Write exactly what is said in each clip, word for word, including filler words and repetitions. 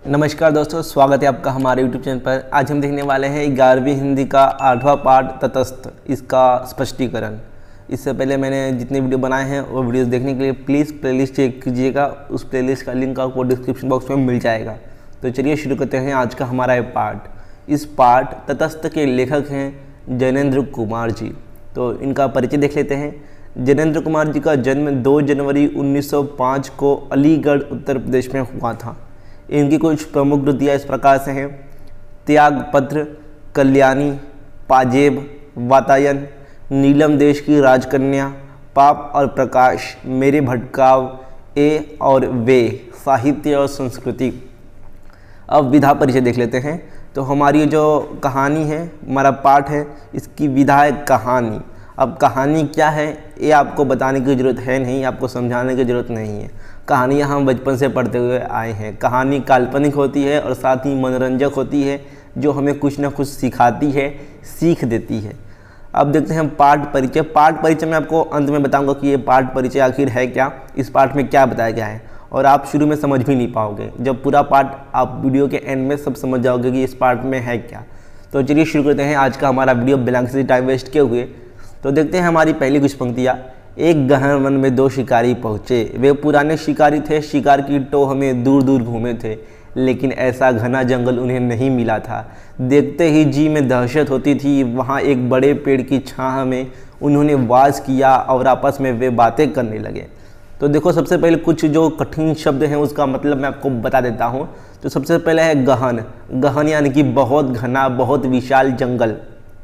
नमस्कार दोस्तों, स्वागत है आपका हमारे यूट्यूब चैनल पर। आज हम देखने वाले हैं ग्यारहवीं हिंदी का आठवां पाठ तटस्थ, इसका स्पष्टीकरण। इससे पहले मैंने जितने वीडियो बनाए हैं वो वीडियोस देखने के लिए प्लीज़ प्लेलिस्ट चेक कीजिएगा। उस प्लेलिस्ट का लिंक आपको डिस्क्रिप्शन बॉक्स में मिल जाएगा। तो चलिए शुरू करते हैं आज का हमारा ये पाठ। इस पाठ तटस्थ के लेखक हैं जैनेन्द्र कुमार जी। तो इनका परिचय देख लेते हैं। जैनेन्द्र कुमार जी का जन्म दो जनवरी उन्नीस सौ पाँच को अलीगढ़ उत्तर प्रदेश में हुआ था। इनकी कुछ प्रमुख कृतियाँ इस प्रकार से हैं: त्यागपत्र, कल्याणी, पाजेब, वातायन, नीलम देश की राजकन्या, पाप और प्रकाश, मेरे भटकाव, ए और वे, साहित्य और संस्कृति। अब विधा परिचय देख लेते हैं। तो हमारी जो कहानी है, हमारा पाठ है, इसकी विधा है कहानी। अब कहानी क्या है ये आपको बताने की ज़रूरत है नहीं, आपको समझाने की ज़रूरत नहीं है। कहानियाँ हम बचपन से पढ़ते हुए आए हैं। कहानी काल्पनिक होती है और साथ ही मनोरंजक होती है, जो हमें कुछ ना कुछ सिखाती है, सीख देती है। अब देखते हैं पाठ परिचय। पाठ परिचय में आपको अंत में बताऊंगा कि ये पाठ परिचय आखिर है क्या, इस पाठ में क्या बताया गया है, और आप शुरू में समझ भी नहीं पाओगे। जब पूरा पाठ आप वीडियो के एंड में सब समझ जाओगे कि इस पाठ में है क्या। तो चलिए शुरू करते हैं आज का हमारा वीडियो बिना किसी टाइम वेस्ट किए हुए। तो देखते हैं हमारी पहली कुछ पंक्तियाँ। एक गहन वन में दो शिकारी पहुँचे। वे पुराने शिकारी थे, शिकार की टोह में दूर दूर घूमे थे, लेकिन ऐसा घना जंगल उन्हें नहीं मिला था। देखते ही जी में दहशत होती थी। वहाँ एक बड़े पेड़ की छाह में उन्होंने वास किया और आपस में वे बातें करने लगे। तो देखो, सबसे पहले कुछ जो कठिन शब्द हैं उसका मतलब मैं आपको बता देता हूँ। तो सबसे पहले है गहन। गहन यानी कि बहुत घना, बहुत विशाल जंगल।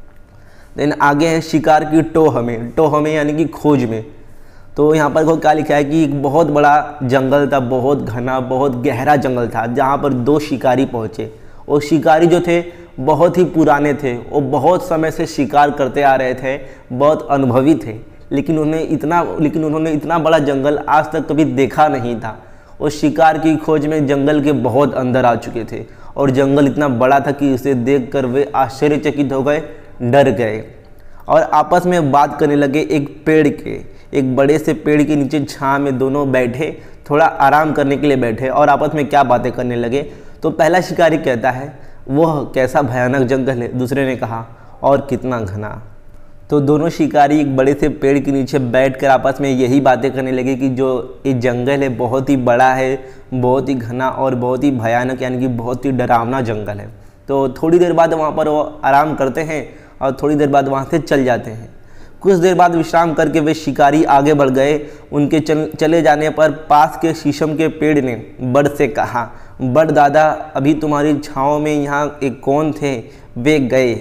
देन आगे है शिकार की टोह में। टोह में यानी कि खोज में। तो यहाँ पर क्या लिखा है कि एक बहुत बड़ा जंगल था, बहुत घना, बहुत गहरा जंगल था, जहाँ पर दो शिकारी पहुँचे। और शिकारी जो थे बहुत ही पुराने थे, वो बहुत समय से शिकार करते आ रहे थे, बहुत अनुभवी थे, लेकिन उन्हें इतना लेकिन उन्होंने इतना बड़ा जंगल आज तक कभी देखा नहीं था। और शिकार की खोज में जंगल के बहुत अंदर आ चुके थे, और जंगल इतना बड़ा था कि उसे देखकर वे आश्चर्यचकित हो गए, डर गए, और आपस में बात करने लगे। एक पेड़ के एक बड़े से पेड़ के नीचे छांव में दोनों बैठे, थोड़ा आराम करने के लिए बैठे, और आपस में क्या बातें करने लगे। तो पहला शिकारी कहता है, वह कैसा भयानक जंगल है। दूसरे ने कहा, और कितना घना। तो दोनों शिकारी एक बड़े से पेड़ के नीचे बैठकर आपस में यही बातें करने लगे कि जो ये जंगल है बहुत ही बड़ा है, बहुत ही घना और बहुत ही भयानक, यानी कि बहुत ही डरावना जंगल है। तो थोड़ी देर बाद वहाँ पर वो आराम करते हैं और थोड़ी देर बाद वहाँ से चल जाते हैं। कुछ देर बाद विश्राम करके वे शिकारी आगे बढ़ गए। उनके चल, चले जाने पर पास के शीशम के पेड़ ने बड़ से कहा, बड़ दादा, अभी तुम्हारी छाँव में यहाँ एक कौन थे, वे गए।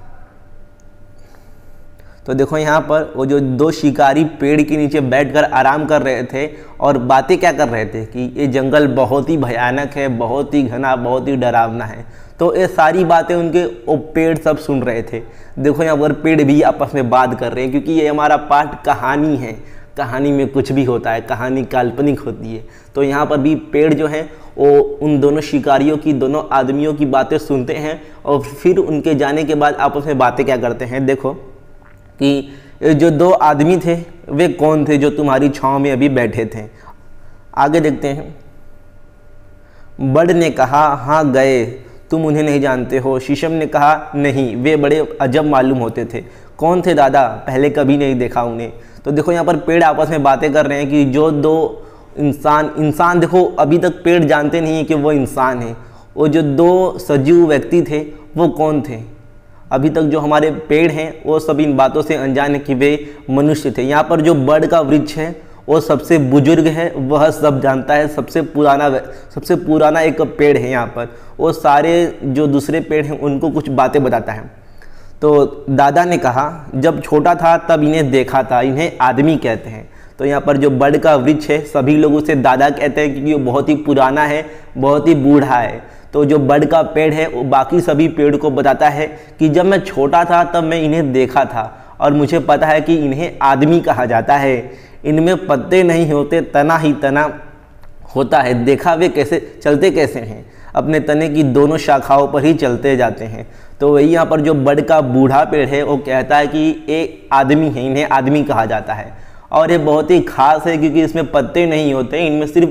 तो देखो यहाँ पर वो जो दो शिकारी पेड़ के नीचे बैठकर आराम कर रहे थे और बातें क्या कर रहे थे कि ये जंगल बहुत ही भयानक है, बहुत ही घना, बहुत ही डरावना है। तो ये सारी बातें उनके वो पेड़ सब सुन रहे थे। देखो यहाँ पर पेड़ भी आपस में बात कर रहे हैं, क्योंकि ये हमारा पाठ कहानी है। कहानी में कुछ भी होता है, कहानी काल्पनिक होती है। तो यहाँ पर भी पेड़ जो हैं वो उन दोनों शिकारियों की, दोनों आदमियों की बातें सुनते हैं, और फिर उनके जाने के बाद आपस में बातें क्या करते हैं। देखो कि जो दो आदमी थे वे कौन थे जो तुम्हारी छाँव में अभी बैठे थे। आगे देखते हैं। बड़ ने कहा, हाँ गए, तुम उन्हें नहीं जानते हो। शीशम ने कहा, नहीं, वे बड़े अजब मालूम होते थे। कौन थे दादा, पहले कभी नहीं देखा उन्हें। तो देखो यहाँ पर पेड़ आपस में बातें कर रहे हैं कि जो दो इंसान इंसान देखो अभी तक पेड़ जानते नहीं है कि वो इंसान है। वो जो दो सजीव व्यक्ति थे वो कौन थे। अभी तक जो हमारे पेड़ हैं वो सब इन बातों से अनजान है कि वे मनुष्य थे। यहाँ पर जो बड़ का वृक्ष है वो सबसे बुजुर्ग है, वह सब जानता है, सबसे पुराना सबसे पुराना एक पेड़ है। यहाँ पर वो सारे जो दूसरे पेड़ हैं उनको कुछ बातें बताता है। तो दादा ने कहा, जब छोटा था तब इन्हें देखा था, इन्हें आदमी कहते हैं। तो यहाँ पर जो बड़ का वृक्ष है सभी लोग उसे दादा कहते हैं, क्योंकि वो बहुत ही पुराना है, बहुत ही बूढ़ा है। तो जो बड़ का पेड़ है वो बाकी सभी पेड़ को बताता है कि जब मैं छोटा था तब मैं इन्हें देखा था, और मुझे पता है कि इन्हें आदमी कहा जाता है। इनमें पत्ते नहीं होते, तना ही तना होता है। देखा वे कैसे चलते कैसे हैं, अपने तने की दोनों शाखाओं पर ही चलते जाते हैं। तो वही यहाँ पर जो बड़ का बूढ़ा पेड़ है वो कहता है कि ये आदमी है, इन्हें आदमी कहा जाता है। और ये बहुत ही खास है क्योंकि इसमें पत्ते नहीं होते, इनमें सिर्फ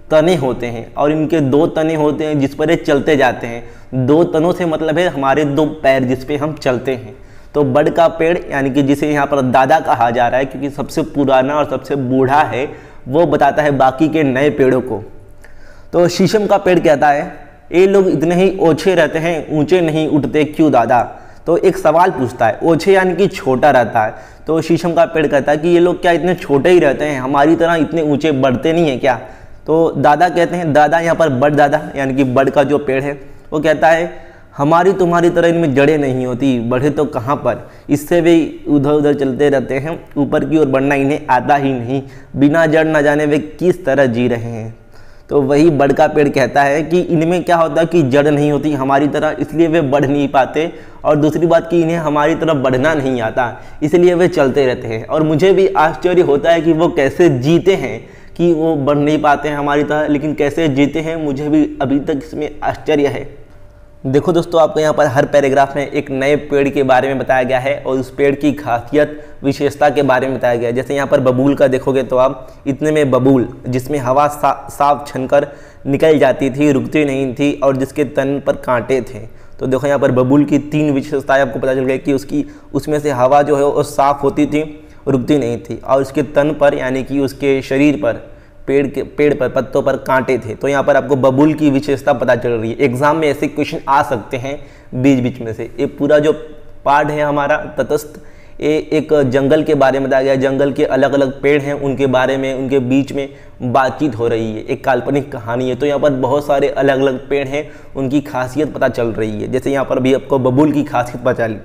तने होते हैं और इनके दो तने होते हैं जिस पर ये चलते जाते हैं। दो तनों से मतलब है हमारे दो पैर जिस पे हम चलते हैं। तो बड़ का पेड़ यानी कि जिसे यहाँ पर दादा कहा जा रहा है क्योंकि सबसे पुराना और सबसे बूढ़ा है, वो बताता है बाकी के नए पेड़ों को। तो शीशम का पेड़ कहता है ये लोग इतने ही ओछे रहते हैं, ऊंचे नहीं उठते क्यों दादा। तो एक सवाल पूछता है, ओछे यानी कि छोटा रहता है। तो शीशम का पेड़ कहता है कि ये लोग क्या इतने छोटे ही रहते हैं, हमारी तरह इतने ऊंचे बढ़ते नहीं हैं क्या। तो दादा कहते हैं, दादा यहाँ पर बड़ दादा यानी कि बड़ का जो पेड़ है वो कहता है हमारी तुम्हारी तरह इनमें जड़ें नहीं होती, बढ़े तो कहाँ पर, इससे वे उधर उधर चलते रहते हैं, ऊपर की ओर बढ़ना इन्हें आता ही नहीं, बिना जड़ न जाने वे किस तरह जी रहे हैं। तो वही बड़ का पेड़ कहता है कि इनमें क्या होता है कि जड़ नहीं होती हमारी तरह, इसलिए वे बढ़ नहीं पाते, और दूसरी बात कि इन्हें हमारी तरफ बढ़ना नहीं आता, इसलिए वे चलते रहते हैं। और मुझे भी आश्चर्य होता है कि वो कैसे जीते हैं, कि वो बढ़ नहीं पाते हैं हमारी तरह, लेकिन कैसे जीते हैं मुझे भी अभी तक इसमें आश्चर्य है। देखो दोस्तों, आपको यहाँ पर हर पैराग्राफ में एक नए पेड़ के बारे में बताया गया है और उस पेड़ की खासियत विशेषता के बारे में बताया गया है। जैसे यहाँ पर बबूल का देखोगे तो आप, इतने में बबूल जिसमें हवा सा, साफ छनकर निकल जाती थी, रुकती नहीं थी, और जिसके तन पर कांटे थे। तो देखो यहाँ पर बबूल की तीन विशेषताएं आपको पता चल गई कि उसकी उसमें से हवा जो है वो साफ होती थी, रुकती नहीं थी, और उसके तन पर यानी कि उसके शरीर पर, पेड़ के पेड़ पर पत्तों पर कांटे थे। तो यहाँ पर आपको बबूल की विशेषता पता चल रही है। एग्जाम में ऐसे क्वेश्चन आ सकते हैं बीच बीच में से। ये पूरा जो पार्ट है हमारा तटस्थ, ये एक जंगल के बारे में बताया गया, जंगल के अलग अलग पेड़ हैं उनके बारे में, उनके बीच में बातचीत हो रही है, एक काल्पनिक कहानी है। तो यहाँ पर बहुत सारे अलग अलग पेड़ हैं, उनकी खासियत पता चल रही है। जैसे यहाँ पर भी आपको बबूल की खासियत पता चली।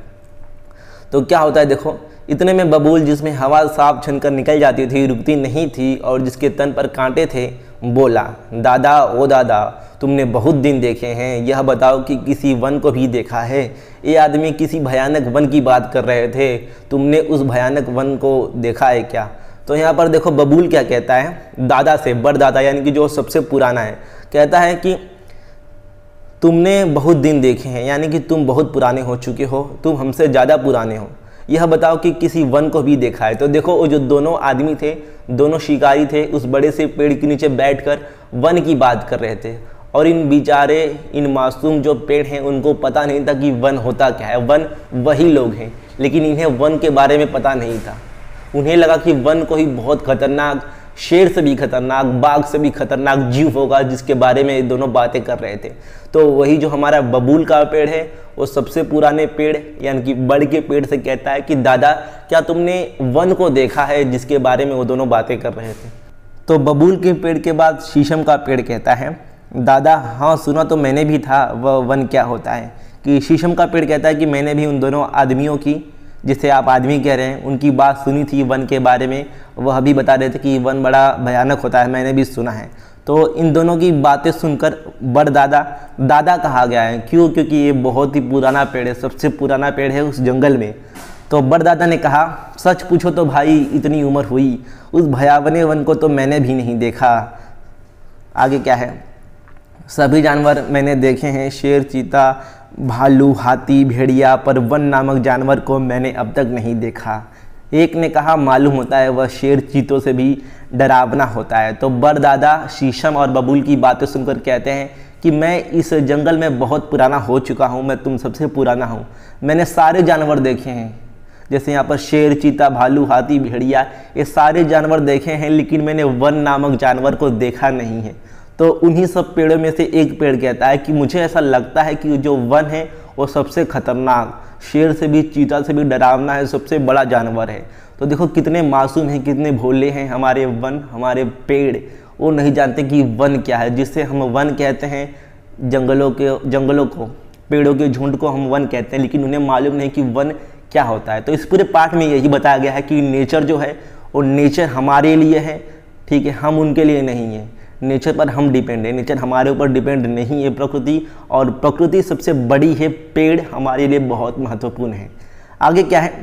तो क्या होता है देखो, इतने में बबूल जिसमें हवा साफ छनकर निकल जाती थी, रुकती नहीं थी, और जिसके तन पर कांटे थे, बोला दादा ओ दादा तुमने बहुत दिन देखे हैं, यह बताओ कि किसी वन को भी देखा है। ये आदमी किसी भयानक वन की बात कर रहे थे, तुमने उस भयानक वन को देखा है क्या। तो यहाँ पर देखो बबूल क्या कहता है दादा से, बड़ दादा यानी कि जो सबसे पुराना है, कहता है कि तुमने बहुत दिन देखे हैं, यानी कि तुम बहुत पुराने हो चुके हो, तुम हमसे ज़्यादा पुराने हो, यह बताओ कि किसी वन को भी देखा है। तो देखो वो जो दोनों आदमी थे, दोनों शिकारी थे, उस बड़े से पेड़ के नीचे बैठकर वन की बात कर रहे थे, और इन बेचारे इन मासूम जो पेड़ हैं उनको पता नहीं था कि वन होता क्या है। वन वही लोग हैं, लेकिन इन्हें वन के बारे में पता नहीं था। उन्हें लगा कि वन को ही बहुत खतरनाक, शेर से भी खतरनाक, बाघ से भी खतरनाक जीव होगा, जिसके बारे में ये दोनों बातें कर रहे थे। तो वही जो हमारा बबूल का पेड़ है, वो सबसे पुराने पेड़ यानी कि बड़ के पेड़ से कहता है कि दादा क्या तुमने वन को देखा है, जिसके बारे में वो दोनों बातें कर रहे थे। तो बबूल के पेड़ के बाद शीशम का पेड़ कहता है दादा हाँ सुना तो मैंने भी था, वह वन क्या होता है। कि शीशम का पेड़ कहता है कि मैंने भी उन दोनों आदमियों की, जिसे आप आदमी कह रहे हैं, उनकी बात सुनी थी वन के बारे में। वह भी बता रहे थे कि वन बड़ा भयानक होता है, मैंने भी सुना है। तो इन दोनों की बातें सुनकर बड़ दादा दादा कहा गया है, क्यों, क्योंकि ये बहुत ही पुराना पेड़ है, सबसे पुराना पेड़ है उस जंगल में। तो बड़ दादा ने कहा सच पूछो तो भाई इतनी उम्र हुई, उस भयावने वन को तो मैंने भी नहीं देखा। आगे क्या है, सभी जानवर मैंने देखे हैं, शेर, चीता, भालू, हाथी, भेड़िया, पर वन नामक जानवर को मैंने अब तक नहीं देखा। एक ने कहा मालूम होता है वह शेर चीतों से भी डरावना होता है। तो बड़ दादा शीशम और बबूल की बातें सुनकर कहते हैं कि मैं इस जंगल में बहुत पुराना हो चुका हूँ, मैं तुम सबसे पुराना हूँ, मैंने सारे जानवर देखे हैं। जैसे यहाँ पर शेर, चीता, भालू, हाथी, भेड़िया, ये सारे जानवर देखे हैं, लेकिन मैंने वन नामक जानवर को देखा नहीं है। तो उन्हीं सब पेड़ों में से एक पेड़ कहता है कि मुझे ऐसा लगता है कि जो वन है वो सबसे खतरनाक, शेर से भी, चीता से भी डरावना है, सबसे बड़ा जानवर है। तो देखो कितने मासूम हैं, कितने भोले हैं हमारे वन, हमारे पेड़। वो नहीं जानते कि वन क्या है, जिससे हम वन कहते हैं जंगलों के जंगलों को, पेड़ों के झुंड को हम वन कहते हैं, लेकिन उन्हें मालूम नहीं कि वन क्या होता है। तो इस पूरे पाठ में यही बताया गया है कि नेचर जो है वो नेचर हमारे लिए है, ठीक है, हम उनके लिए नहीं है। नेचर पर हम डिपेंड है, नेचर हमारे ऊपर डिपेंड नहीं है प्रकृति, और प्रकृति सबसे बड़ी है, पेड़ हमारे लिए बहुत महत्वपूर्ण है। आगे क्या है,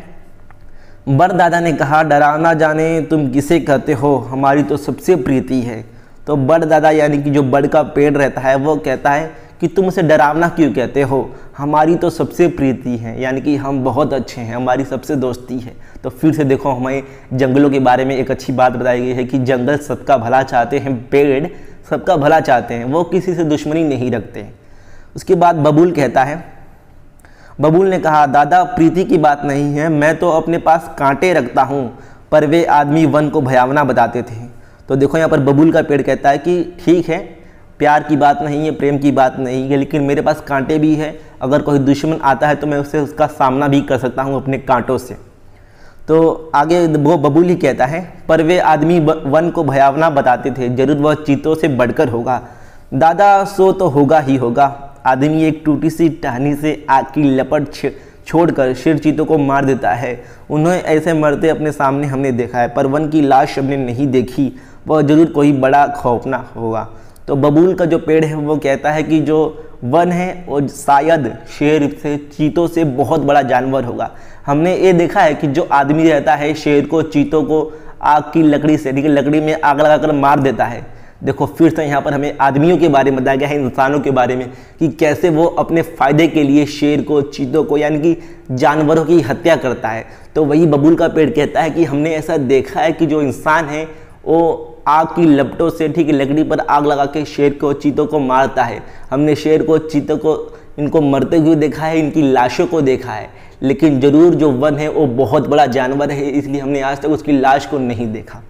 बड़ दादा ने कहा डरावना जाने तुम किसे कहते हो, हमारी तो सबसे प्रीति है। तो बड़ दादा यानी कि जो बड़ का पेड़ रहता है वो कहता है कि तुम उसे डरावना क्यों कहते हो, हमारी तो सबसे प्रीति है, यानी कि हम बहुत अच्छे हैं, हमारी सबसे दोस्ती है। तो फिर से देखो हमें जंगलों के बारे में एक अच्छी बात बताई गई है कि जंगल सबका भला चाहते हैं, पेड़ सबका भला चाहते हैं, वो किसी से दुश्मनी नहीं रखते हैं। उसके बाद बबूल कहता है, बबूल ने कहा, दादा प्रीति की बात नहीं है, मैं तो अपने पास कांटे रखता हूँ, पर वे आदमी वन को भयावना बताते थे। तो देखो यहाँ पर बबूल का पेड़ कहता है कि ठीक है, प्यार की बात नहीं है, प्रेम की बात नहीं है, लेकिन मेरे पास कांटे भी है, अगर कोई दुश्मन आता है तो मैं उससे उसका सामना भी कर सकता हूँ अपने कांटों से। तो आगे वो बबूल ही कहता है, पर वे आदमी वन को भयावना बताते थे, जरूर वह चीतों से बढ़कर होगा। दादा सो तो होगा ही होगा, आदमी एक टूटी सी टहनी से आग की लपट छोड़कर शेर चीतों को मार देता है। उन्हें ऐसे मरते अपने सामने हमने देखा है, पर वन की लाश हमने नहीं देखी, वह जरूर कोई बड़ा खौफनाक होगा। तो बबूल का जो पेड़ है वो कहता है कि जो वन है वो शायद शेर से चीतों से बहुत बड़ा जानवर होगा। हमने ये देखा है कि जो आदमी रहता है शेर को चीतों को आग की लकड़ी से, ठीक है, लकड़ी में आग लगाकर मार देता है। देखो फिर से यहाँ पर हमें आदमियों के बारे में बताया गया है, इंसानों के बारे में, कि कैसे वो अपने फ़ायदे के लिए शेर को, चीतों को, यानी कि जानवरों की हत्या करता है। तो वही बबूल का पेड़ कहता है कि हमने ऐसा देखा है कि जो इंसान है वो आग की लपटों से, ठीक है, लकड़ी पर आग लगा के शेर को, चीतों को मारता है। हमने शेर को, चीतों को, इनको मरते हुए देखा है, इनकी लाशों को देखा है, लेकिन ज़रूर जो वन है वो बहुत बड़ा जानवर है, इसलिए हमने आज तक उसकी लाश को नहीं देखा।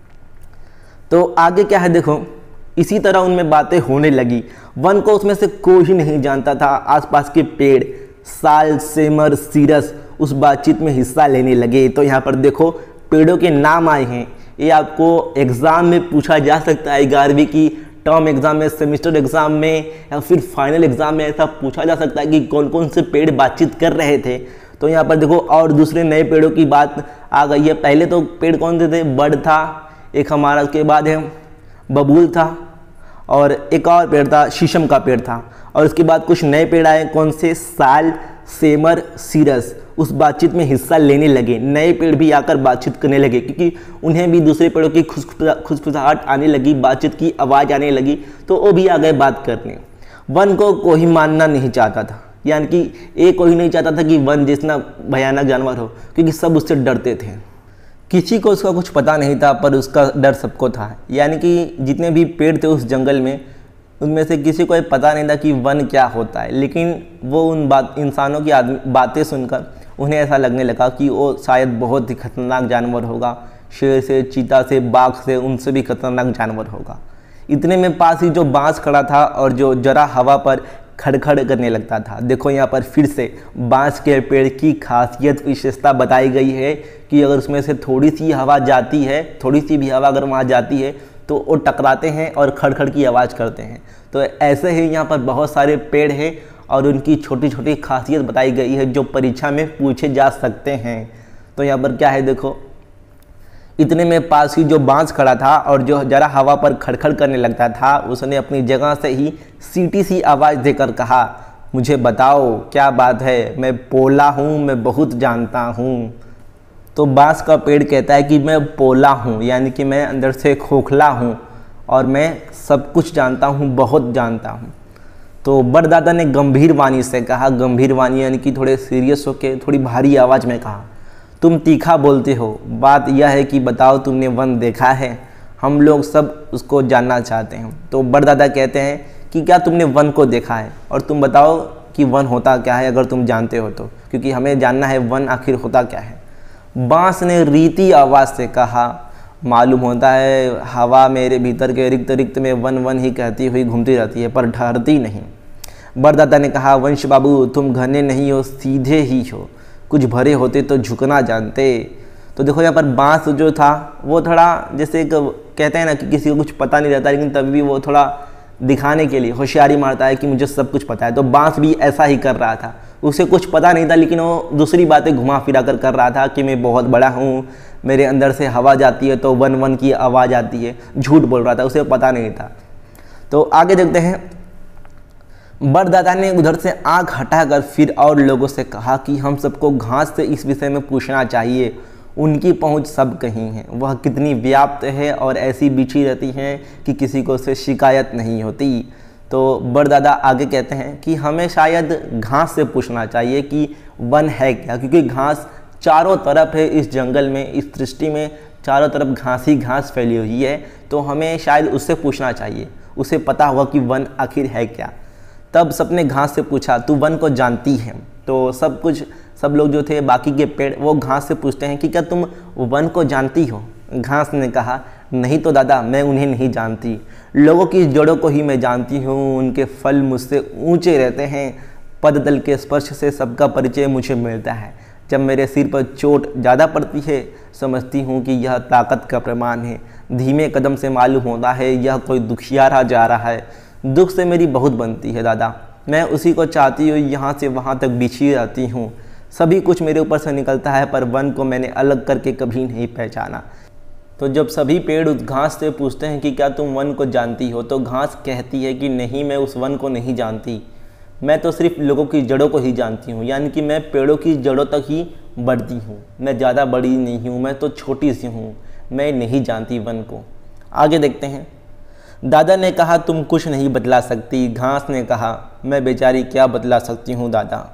तो आगे क्या है देखो, इसी तरह उनमें बातें होने लगी। वन को उसमें से कोई ही नहीं जानता था। आसपास के पेड़, साल, सेमर, सीरस उस बातचीत में हिस्सा लेने लगे। तो यहाँ पर देखो पेड़ों के नाम आए हैं, ये आपको एग्ज़ाम में पूछा जा सकता है, ग्यारहवीं की टर्म एग्ज़ाम में, सेमिस्टर एग्ज़ाम में, या फिर फाइनल एग्ज़ाम में ऐसा पूछा जा सकता है कि कौन कौन से पेड़ बातचीत कर रहे थे। तो यहाँ पर देखो और दूसरे नए पेड़ों की बात आ गई है। पहले तो पेड़ कौन से थे, बड़ था एक हमारा, उसके बाद है बबूल था, और एक और पेड़ था शीशम का पेड़ था, और उसके बाद कुछ नए पेड़ आए, कौन से, साल, सेमर, सीरस। उस बातचीत में हिस्सा लेने लगे। नए पेड़ भी आकर बातचीत करने लगे, क्योंकि उन्हें भी दूसरे पेड़ों की खुशखुशाहट आने लगी, बातचीत की आवाज़ आने लगी, तो वो भी आ गए बात करने। वन को कोई मानना नहीं चाहता था, यानी कि एक कोई नहीं चाहता था कि वन जितना भयानक जानवर हो, क्योंकि सब उससे डरते थे। किसी को उसका कुछ पता नहीं था, पर उसका डर सबको था। यानी कि जितने भी पेड़ थे उस जंगल में, उनमें से किसी को पता नहीं था कि वन क्या होता है, लेकिन वो उन बात इंसानों की आदमी बातें सुनकर उन्हें ऐसा लगने लगा कि वो शायद बहुत ही खतरनाक जानवर होगा, शेर से, चीता से, बाघ से, उनसे भी खतरनाक जानवर होगा। इतने में पास ही जो बांस खड़ा था और जो जरा हवा पर खड़खड़ करने लगता था। देखो यहाँ पर फिर से बांस के पेड़ की खासियत, विशेषता बताई गई है कि अगर उसमें से थोड़ी सी हवा जाती है, थोड़ी सी भी हवा अगर वहाँ जाती है तो वो टकराते हैं और खड़खड़ की आवाज़ करते हैं। तो ऐसे ही यहाँ पर बहुत सारे पेड़ हैं और उनकी छोटी छोटी खासियत बताई गई है जो परीक्षा में पूछे जा सकते हैं। तो यहाँ पर क्या है देखो, इतने में पास ही जो बांस खड़ा था और जो जरा हवा पर खड़खड़ करने लगता था, उसने अपनी जगह से ही सीटी सी आवाज़ देकर कहा, मुझे बताओ क्या बात है, मैं पोला हूँ, मैं बहुत जानता हूँ। तो बांस का पेड़ कहता है कि मैं पोला हूँ, यानी कि मैं अंदर से खोखला हूँ और मैं सब कुछ जानता हूँ, बहुत जानता हूँ। तो बड़दादा ने गंभीर वाणी से कहा, गंभीर वाणी यानी कि थोड़े सीरियस होकर थोड़ी भारी आवाज़ में कहा, तुम तीखा बोलते हो, बात यह है कि बताओ तुमने वन देखा है, हम लोग सब उसको जानना चाहते हैं। तो बड़दादा कहते हैं कि क्या तुमने वन को देखा है, और तुम बताओ कि वन होता क्या है अगर तुम जानते हो तो, क्योंकि हमें जानना है वन आखिर होता क्या है। बांस ने रीति आवाज़ से कहा, मालूम होता है हवा मेरे भीतर के रिक्त रिक्त में वन वन ही कहती हुई घूमती रहती है, पर ठहरती नहीं। बड़दादा ने कहा, वंश बाबू तुम घने नहीं हो, सीधे ही हो, कुछ भरे होते तो झुकना जानते। तो देखो यहाँ पर बांस जो था वो थोड़ा जैसे एक कहते हैं ना कि किसी को कुछ पता नहीं रहता, लेकिन तब भी वो थोड़ा दिखाने के लिए होशियारी मारता है कि मुझे सब कुछ पता है। तो बांस भी ऐसा ही कर रहा था, उसे कुछ पता नहीं था, लेकिन वो दूसरी बातें घुमा फिरा कर कर रहा था कि मैं बहुत बड़ा हूँ, मेरे अंदर से हवा जाती है तो वन वन की आवाज़ आती है, झूठ बोल रहा था, उसे पता नहीं था। तो आगे देखते हैं, बड़दादा ने उधर से आंख हटाकर फिर और लोगों से कहा कि हम सबको घास से इस विषय में पूछना चाहिए, उनकी पहुंच सब कहीं है, वह कितनी व्याप्त है और ऐसी बिछी रहती हैं कि किसी को उससे शिकायत नहीं होती। तो बड़दादा आगे कहते हैं कि हमें शायद घास से पूछना चाहिए कि वन है क्या, क्योंकि घास चारों तरफ है इस जंगल में, इस सृष्टि में चारों तरफ घास ही घास फैली हुई है, तो हमें शायद उससे पूछना चाहिए। उसे पता होगा कि वन आखिर है क्या। तब सबने घास से पूछा, तू वन को जानती है? तो सब कुछ सब लोग जो थे बाकी के पेड़ वो घास से पूछते हैं कि क्या तुम वन को जानती हो? घास ने कहा, नहीं तो दादा, मैं उन्हें नहीं जानती। लोगों की जड़ों को ही मैं जानती हूँ, उनके फल मुझसे ऊंचे रहते हैं। पदतल के स्पर्श से सबका परिचय मुझे मिलता है। जब मेरे सिर पर चोट ज़्यादा पड़ती है समझती हूँ कि यह ताकत का प्रमाण है। धीमे कदम से मालूम होता है यह कोई दुखियारा जा रहा है। दुख से मेरी बहुत बनती है दादा, मैं उसी को चाहती हूँ, यहाँ से वहाँ तक बिछी रहती हूँ। सभी कुछ मेरे ऊपर से निकलता है पर वन को मैंने अलग करके कभी नहीं पहचाना। तो जब सभी पेड़ उस घास से पूछते हैं कि क्या तुम वन को जानती हो, तो घास कहती है कि नहीं, मैं उस वन को नहीं जानती। मैं तो सिर्फ लोगों की जड़ों को ही जानती हूँ, यानी कि मैं पेड़ों की जड़ों तक ही बढ़ती हूँ। मैं ज़्यादा बड़ी नहीं हूँ, मैं तो छोटी सी हूँ, मैं नहीं जानती वन को। आगे देखते हैं। दादा ने कहा, तुम कुछ नहीं बदला सकती। घास ने कहा, मैं बेचारी क्या बदला सकती हूँ दादा।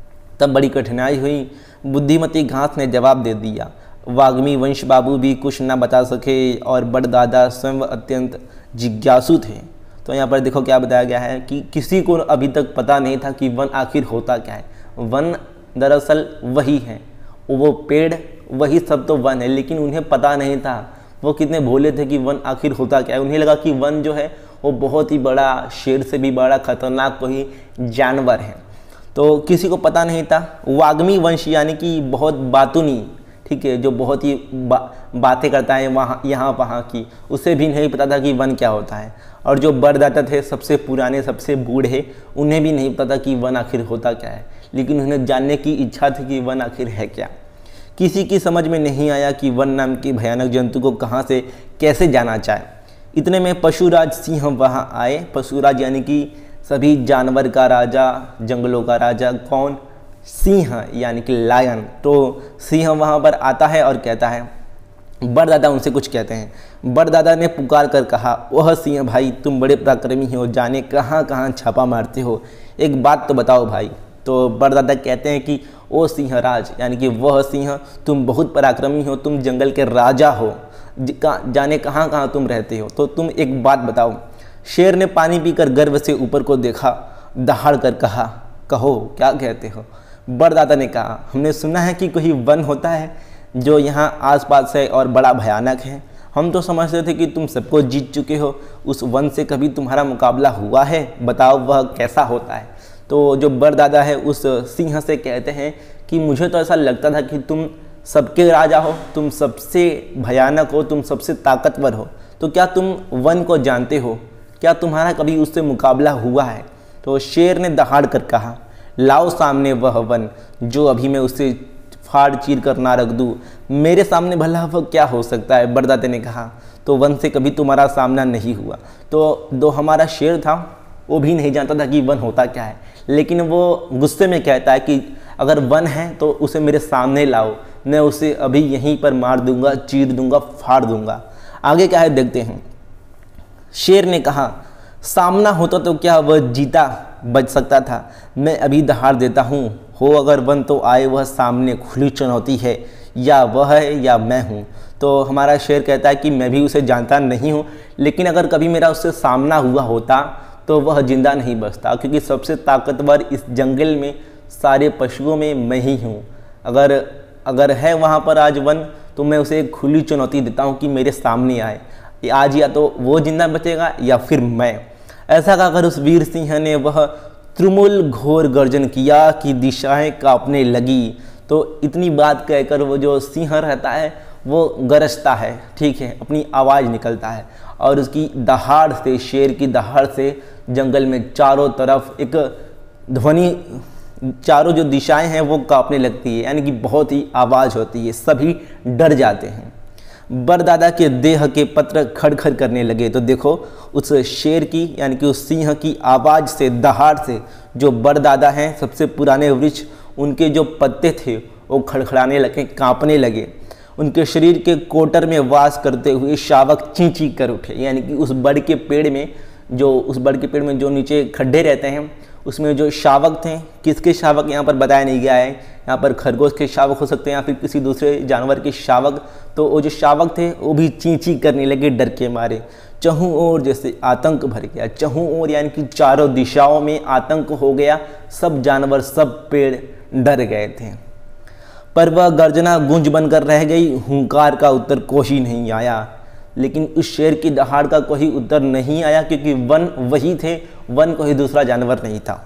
तब बड़ी कठिनाई हुई। बुद्धिमती घास ने जवाब दे दिया। वाग्मी वंश बाबू भी कुछ न बता सके और बड़दादा स्वयं अत्यंत जिज्ञासु थे। तो यहाँ पर देखो क्या बताया गया है कि किसी को अभी तक पता नहीं था कि वन आखिर होता क्या है। वन दरअसल वही है, वो पेड़ वही सब तो वन है, लेकिन उन्हें पता नहीं था। वो कितने भोले थे कि वन आखिर होता क्या है। उन्हें लगा कि वन जो है वो बहुत ही बड़ा, शेर से भी बड़ा खतरनाक कोई जानवर है। तो किसी को पता नहीं था। वाग्मी वंश यानी कि बहुत बातूनी, ठीक है, जो बहुत ही बा, बातें करता है वहाँ यहाँ वहाँ की, उसे भी नहीं पता था कि वन क्या होता है। और जो बड़दादा थे, सबसे पुराने, सबसे बूढ़े, उन्हें भी नहीं पता कि वन आखिर होता क्या है, लेकिन उन्हें जानने की इच्छा थी कि वन आखिर है क्या। किसी की समझ में नहीं आया कि वन नाम के भयानक जंतु को कहाँ से कैसे जाना चाहे। इतने में पशुराज सिंह वहाँ आए। पशुराज यानी कि सभी जानवर का राजा, जंगलों का राजा। कौन? सिंह यानी कि लायन। तो सिंह वहाँ पर आता है और कहता है, बड़दादा उनसे कुछ कहते हैं। बड़दादा ने पुकार कर कहा, वह सिंह भाई, तुम बड़े पराक्रमी हो, जाने कहाँ कहाँ छापा मारते हो, एक बात तो बताओ भाई। तो बड़दादा कहते हैं कि ओ सिंहराज, यानी कि वह सिंह, तुम बहुत पराक्रमी हो, तुम जंगल के राजा हो, जाने कहाँ कहाँ तुम रहते हो, तो तुम एक बात बताओ। शेर ने पानी पीकर गर्व से ऊपर को देखा, दहाड़ कर कहा, कहो क्या कहते हो। बड़दादा ने कहा, हमने सुना है कि कोई वन होता है जो यहाँ आसपास है और बड़ा भयानक है। हम तो समझते थे कि तुम सबको जीत चुके हो, उस वन से कभी तुम्हारा मुकाबला हुआ है? बताओ वह कैसा होता है। तो जो बड़दादा है उस सिंह से कहते हैं कि मुझे तो ऐसा लगता था कि तुम सबके राजा हो, तुम सबसे भयानक हो, तुम सबसे ताकतवर हो, तो क्या तुम वन को जानते हो? क्या तुम्हारा कभी उससे मुकाबला हुआ है? तो शेर ने दहाड़ कर कहा, लाओ सामने वह वन जो अभी मैं उसे फाड़ चीर कर ना रख दूँ। मेरे सामने भला वह क्या हो सकता है? बड़दादे ने कहा, तो वन से कभी तुम्हारा सामना नहीं हुआ। तो जो हमारा शेर था वो भी नहीं जानता था कि वन होता क्या है, लेकिन वो गुस्से में कहता है कि अगर वन है तो उसे मेरे सामने लाओ, मैं उसे अभी यहीं पर मार दूंगा, चीर दूंगा, फाड़ दूंगा। आगे क्या है देखते हैं। शेर ने कहा, सामना होता तो क्या वह जीता बच सकता था? मैं अभी दहाड़ देता हूँ, हो अगर वन तो आए वह सामने, खुली चुनौती है, या वह है या मैं हूँ। तो हमारा शेर कहता है कि मैं भी उसे जानता नहीं हूँ, लेकिन अगर कभी मेरा उससे सामना हुआ होता तो वह जिंदा नहीं बचता, क्योंकि सबसे ताकतवर इस जंगल में सारे पशुओं में मैं ही हूँ। अगर अगर है वहाँ पर आज वन तो मैं उसे एक खुली चुनौती देता हूँ कि मेरे सामने आए, आज या तो वो जिंदा बचेगा या फिर मैं। ऐसा कहकर उस वीर सिंह ने वह त्रिमूल घोर गर्जन किया कि दिशाएं कांपने लगी। तो इतनी बात कहकर वो जो सिंह रहता है वो गरजता है, ठीक है, अपनी आवाज़ निकलता है और उसकी दहाड़ से, शेर की दहाड़ से जंगल में चारों तरफ एक ध्वनि, चारों जो दिशाएं हैं वो कांपने लगती है, यानी कि बहुत ही आवाज़ होती है, सभी डर जाते हैं। बड़दादा के देह के पत्र खड़खड़ करने लगे। तो देखो उस शेर की, यानी कि उस सिंह की आवाज़ से, दहाड़ से जो बड़दादा हैं, सबसे पुराने वृक्ष, उनके जो पत्ते थे वो खड़खड़ाने लगे, कांपने लगे। उनके शरीर के कोटर में वास करते हुए शावक ची ची कर उठे, यानी कि उस बड़ के पेड़ में जो उस बड़ के पेड़ में जो नीचे खड्डे रहते हैं उसमें जो शावक थे, किसके शावक यहाँ पर बताया नहीं गया है। यहाँ पर खरगोश के शावक हो सकते हैं या फिर किसी दूसरे जानवर के शावक। तो वो जो शावक थे वो भी ची ची करने लगे डर के मारे। चहु ओर जैसे आतंक भर गया, चहु ओर यानी कि चारों दिशाओं में आतंक हो गया। सब जानवर, सब पेड़ डर गए थे। पर वह गर्जना गूंज बनकर रह गई, हुंकार का उत्तर कोई नहीं आया। लेकिन उस शेर की दहाड़ का कोई उत्तर नहीं आया, क्योंकि वन वही थे, वन कोई दूसरा जानवर नहीं था।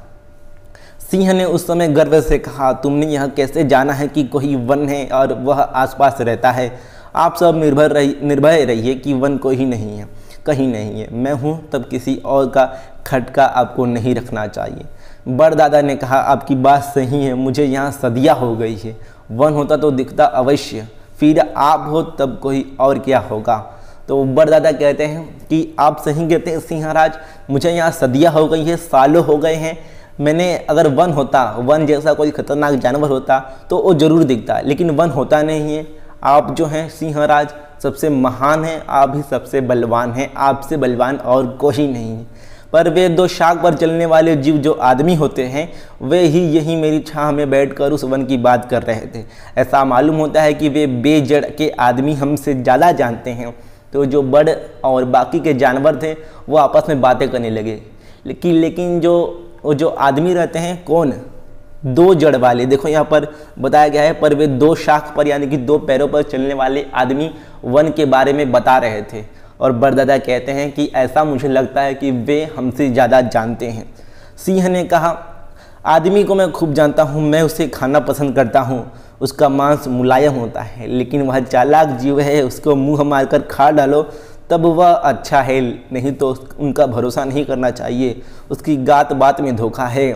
सिंह ने उस समय गर्व से कहा, तुमने यह कैसे जाना है कि कोई वन है और वह आसपास रहता है? आप सब निर्भर रही निर्भय रहिए कि वन कोई नहीं है, कहीं नहीं है। मैं हूँ तब किसी और का खटका आपको नहीं रखना चाहिए। बड़दादा ने कहा, आपकी बात सही है, मुझे यहाँ सदिया हो गई है। वन होता तो दिखता अवश्य, फिर आप हो तब कोई और क्या होगा। तो बड़दादा कहते हैं कि आप सही कहते हैं सिंहराज, मुझे यहाँ सदिया हो गई है, सालों हो गए हैं। मैंने अगर वन होता, वन जैसा कोई खतरनाक जानवर होता तो वो जरूर दिखता, लेकिन वन होता नहीं है। आप जो हैं सिंहराज सबसे महान हैं, आप ही सबसे बलवान हैं, आपसे बलवान और कोई नहीं है। पर वे दो शाख पर चलने वाले जीव जो आदमी होते हैं, वे ही यही मेरी छाह में बैठकर उस वन की बात कर रहे थे। ऐसा मालूम होता है कि वे बेजड़ के आदमी हमसे ज़्यादा जानते हैं। तो जो बड़ और बाकी के जानवर थे वो आपस में बातें करने लगे। लेकिन लेकिन जो वो जो आदमी रहते हैं, कौन? दो जड़ वाले। देखो यहाँ पर बताया गया है, पर वे दो शाख पर यानी कि दो पैरों पर चलने वाले आदमी वन के बारे में बता रहे थे। और बड़दादा कहते हैं कि ऐसा मुझे लगता है कि वे हमसे ज़्यादा जानते हैं। सिंह ने कहा, आदमी को मैं खूब जानता हूँ, मैं उसे खाना पसंद करता हूँ। उसका मांस मुलायम होता है, लेकिन वह चालाक जीव है, उसको मुँह मारकर खा डालो तब वह अच्छा है, नहीं तो उनका भरोसा नहीं करना चाहिए। उसकी गात बात में धोखा है।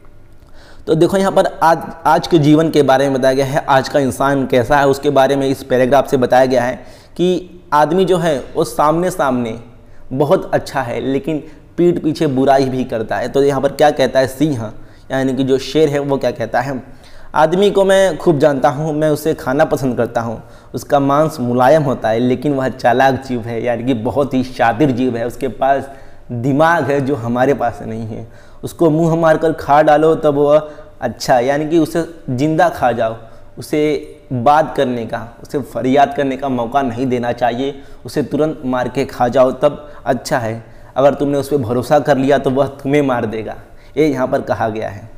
तो देखो यहाँ पर आज आज के जीवन के बारे में बताया गया है, आज का इंसान कैसा है उसके बारे में इस पैराग्राफ से बताया गया है कि आदमी जो है वो सामने सामने बहुत अच्छा है, लेकिन पीठ पीछे बुराई भी करता है। तो यहाँ पर क्या कहता है सिंह, यानी कि जो शेर है वो क्या कहता है, आदमी को मैं खूब जानता हूँ, मैं उसे खाना पसंद करता हूँ। उसका मांस मुलायम होता है, लेकिन वह चालाक जीव है, यानी कि बहुत ही शातिर जीव है। उसके पास दिमाग है जो हमारे पास नहीं है। उसको मुंह मारकर खा डालो तब वह अच्छा, यानी कि उसे जिंदा खा जाओ, उसे बात करने का, उसे फरियाद करने का मौका नहीं देना चाहिए। उसे तुरंत मार के खा जाओ तब अच्छा है। अगर तुमने उस पर भरोसा कर लिया तो वह तुम्हें मार देगा, ये यहाँ पर कहा गया है।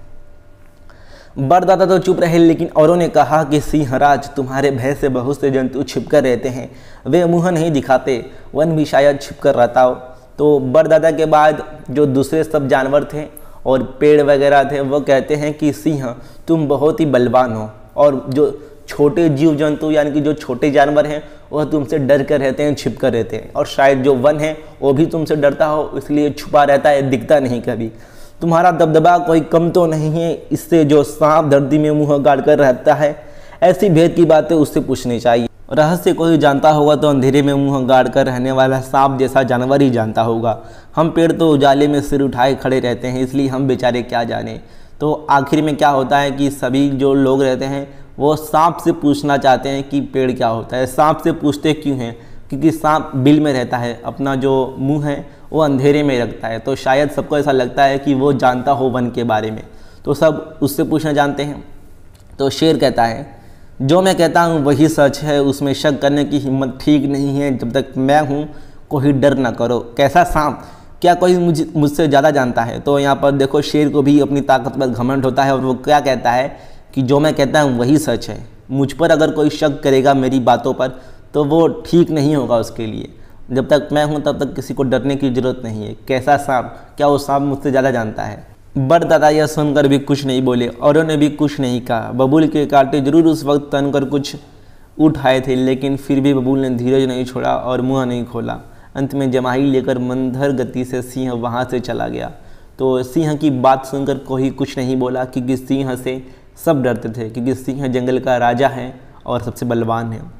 बड़दादा तो चुप रहे, लेकिन औरों ने कहा कि सिंहराज, तुम्हारे भय से बहुत से जंतु छिपकर रहते हैं, वे मुँह नहीं दिखाते, वन भी शायद छिपकर रहता हो। तो बड़दादा के बाद जो दूसरे सब जानवर थे और पेड़ वगैरह थे वो कहते हैं कि सिंह तुम बहुत ही बलवान हो, और जो छोटे जीव जंतु यानी कि जो छोटे जानवर हैं वह तुमसे डर कर रहते हैं, छिप कर रहते हैं, और शायद जो वन है वो भी तुमसे डरता हो, इसलिए छुपा रहता है, दिखता नहीं कभी। तुम्हारा दबदबा कोई कम तो नहीं है इससे जो सांप धरती में मुँह गाड़ कर रहता है। ऐसी भेद की बातें उससे पूछनी चाहिए। रहस्य कोई जानता होगा तो अंधेरे में मुँह गाड़ कर रहने वाला सांप जैसा जानवर ही जानता होगा। हम पेड़ तो उजाले में सिर उठाए खड़े रहते हैं, इसलिए हम बेचारे क्या जाने। तो आखिर में क्या होता है कि सभी जो लोग रहते हैं वो सांप से पूछना चाहते हैं कि पेड़ क्या होता है। सांप से पूछते क्यों हैं? क्योंकि सांप बिल में रहता है, अपना जो मुंह है वो अंधेरे में रखता है। तो शायद सबको ऐसा लगता है कि वो जानता हो वन के बारे में, तो सब उससे पूछना जानते हैं। तो शेर कहता है, जो मैं कहता हूँ वही सच है, उसमें शक करने की हिम्मत ठीक नहीं है। जब तक मैं हूँ कोई डर ना करो। कैसा सांप? क्या कोई मुझ मुझसे ज़्यादा जानता है? तो यहाँ पर देखो शेर को भी अपनी ताकत पर घमंड होता है और वो क्या कहता है कि जो मैं कहता हूँ वही सच है। मुझ पर अगर कोई शक करेगा मेरी बातों पर तो वो ठीक नहीं होगा उसके लिए। जब तक मैं हूँ तब तक किसी को डरने की ज़रूरत नहीं है। कैसा सांप? क्या वो सांप मुझसे ज़्यादा जानता है? बड़दादा यह सुनकर भी कुछ नहीं बोले, औरों ने भी कुछ नहीं कहा। बबूल के कांटे जरूर उस वक्त तनकर कुछ उठाए थे, लेकिन फिर भी बबूल ने धीरज नहीं छोड़ा और मुँह नहीं खोला। अंत में जमाई लेकर मंदर गति से सिंह वहाँ से चला गया। तो सिंह की बात सुनकर कोई कुछ नहीं बोला, क्योंकि सिंह से सब डरते थे, क्योंकि सिंह जंगल का राजा है और सबसे बलवान है।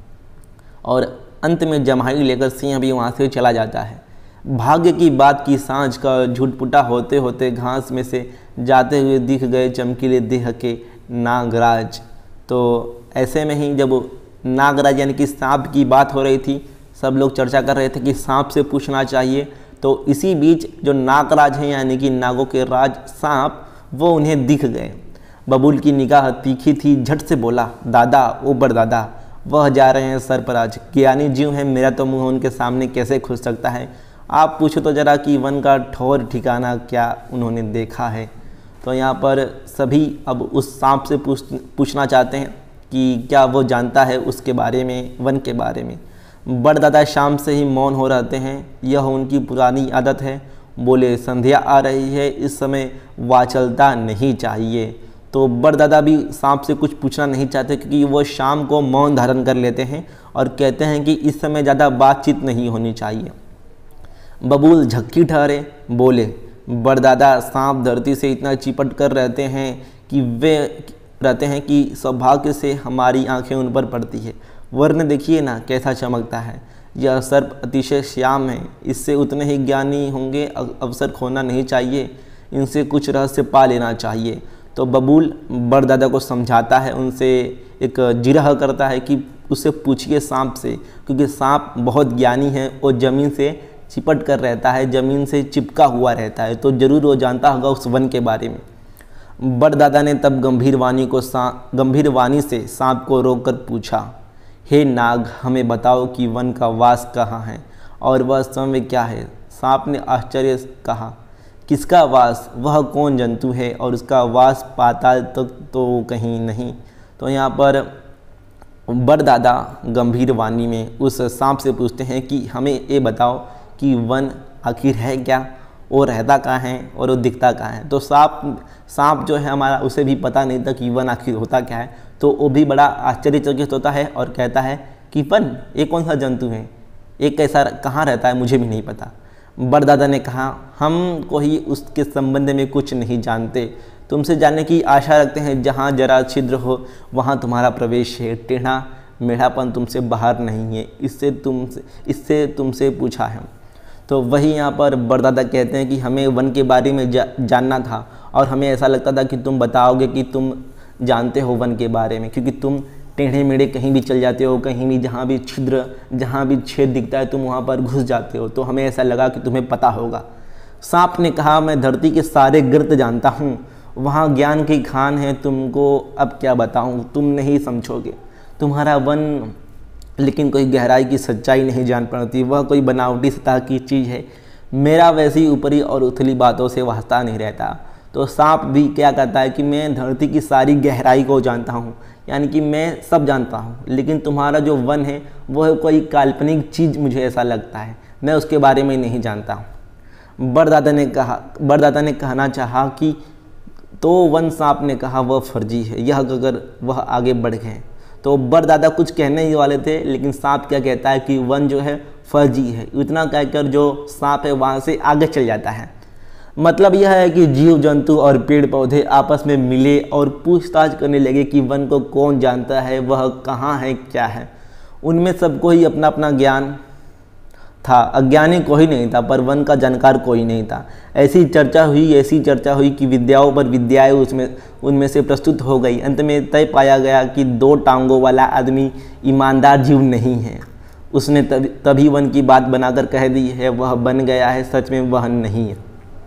और अंत में जमाई लेकर सिंह भी वहाँ से चला जाता है। भाग्य की बात की सांझ का झुटपुटा होते होते घास में से जाते हुए दिख गए चमकीले देह के नागराज। तो ऐसे में ही जब नागराज यानी कि सांप की बात हो रही थी, सब लोग चर्चा कर रहे थे कि सांप से पूछना चाहिए। तो इसी बीच जो नागराज हैं यानी कि नागों के राज सांप, वो उन्हें दिख गए। बबूल की निगाह तीखी थी, झट से बोला, दादा, ओ बड़दादा, वह जा रहे हैं सरपराज, ज्ञानी जीव हैं, मेरा तो मुंह उनके सामने कैसे खुल सकता है। आप पूछो तो जरा कि वन का ठौर ठिकाना क्या उन्होंने देखा है। तो यहाँ पर सभी अब उस सांप से पूछ पूछना चाहते हैं कि क्या वो जानता है उसके बारे में, वन के बारे में। बड़दादा शाम से ही मौन हो रहते हैं, यह उनकी पुरानी आदत है। बोले, संध्या आ रही है, इस समय वाचलता नहीं चाहिए। तो बड़दादा भी सांप से कुछ पूछना नहीं चाहते, क्योंकि वो शाम को मौन धारण कर लेते हैं और कहते हैं कि इस समय ज़्यादा बातचीत नहीं होनी चाहिए। बबूल झक्की ठहरे, बोले, बड़दादा, सांप धरती से इतना चिपट कर रहते हैं कि वे रहते हैं कि सौभाग्य से हमारी आंखें उन पर पड़ती है। वर्ण देखिए ना कैसा चमकता है। यह सर्प अतिशय श्याम है, इससे उतने ही ज्ञानी होंगे, अवसर खोना नहीं चाहिए, इनसे कुछ रहस्य पा लेना चाहिए। तो बबूल बड़दादा को समझाता है, उनसे एक जिरह करता है कि उससे पूछिए सांप से, क्योंकि सांप बहुत ज्ञानी है और ज़मीन से चिपट कर रहता है, ज़मीन से चिपका हुआ रहता है, तो ज़रूर वो जानता होगा उस वन के बारे में। बड़दादा ने तब गंभीर वाणी को गंभीर वाणी से सांप को रोककर पूछा, हे नाग, हमें बताओ कि वन का वास कहाँ है और वह समय क्या है। सांप ने आश्चर्य कहा, किसका वास, वह कौन जंतु है और उसका वास पाताल तक तो, तो कहीं नहीं। तो यहाँ पर बड़दादा गंभीर वाणी में उस सांप से पूछते हैं कि हमें ये बताओ कि वन आखिर है क्या, वो रहता कहाँ है और वो दिखता कहाँ है। तो सांप सांप जो है हमारा, उसे भी पता नहीं था कि वन आखिर होता क्या है। तो वो भी बड़ा आश्चर्यचकित होता है और कहता है कि वन, ये कौन सा जंतु है, एक कैसा कहाँ रहता है, मुझे भी नहीं पता। बड़दादा ने कहा, हम को ही उसके संबंध में कुछ नहीं जानते, तुमसे जानने की आशा रखते हैं। जहाँ जरा छिद्र हो वहाँ तुम्हारा प्रवेश है, टेढ़ा मेढ़ापन तुमसे बाहर नहीं है, इससे तुमसे इससे तुमसे पूछा है। तो वही यहाँ पर बड़दादा कहते हैं कि हमें वन के बारे में जा, जानना था और हमें ऐसा लगता था कि तुम बताओगे कि तुम जानते हो वन के बारे में, क्योंकि तुम टेढ़े मेढ़े कहीं भी चल जाते हो, कहीं भी जहाँ भी छिद्र जहाँ भी छेद दिखता है तुम वहाँ पर घुस जाते हो, तो हमें ऐसा लगा कि तुम्हें पता होगा। सांप ने कहा, मैं धरती के सारे गिर्द जानता हूँ, वहाँ ज्ञान की खान है, तुमको अब क्या बताऊँ, तुम नहीं समझोगे। तुम्हारा वन लेकिन कोई गहराई की सच्चाई नहीं जान पाती, वह कोई बनावटी सतह की चीज़ है। मेरा वैसी ऊपरी और उथली बातों से वास्ता नहीं रहता। तो सांप भी क्या कहता है कि मैं धरती की सारी गहराई को जानता हूँ, यानी कि मैं सब जानता हूँ, लेकिन तुम्हारा जो वन है वह कोई काल्पनिक चीज़, मुझे ऐसा लगता है, मैं उसके बारे में नहीं जानता हूँ। बड़दादा ने कहा बड़दादा ने कहना चाहा कि तो वन सांप ने कहा, वह फर्जी है, यह अगर वह आगे बढ़ गए। तो बड़दादा कुछ कहने ही वाले थे, लेकिन सांप क्या कहता है कि वन जो है फर्जी है। इतना कहकर जो सांप है वहाँ से आगे चल जाता है। मतलब यह है कि जीव जंतु और पेड़ पौधे आपस में मिले और पूछताछ करने लगे कि वन को कौन जानता है, वह कहाँ है, क्या है। उनमें सबको ही अपना अपना ज्ञान था, अज्ञानी कोई नहीं था, पर वन का जानकार कोई नहीं था। ऐसी चर्चा हुई ऐसी चर्चा हुई कि विद्याओं पर विद्याएं उसमें उनमें से प्रस्तुत हो गई। अंत में तय पाया गया कि दो टांगों वाला आदमी ईमानदार जीव नहीं है। उसने तभी तभी वन की बात बनाकर कह दी है, वह बन गया है, सच में वह नहीं है।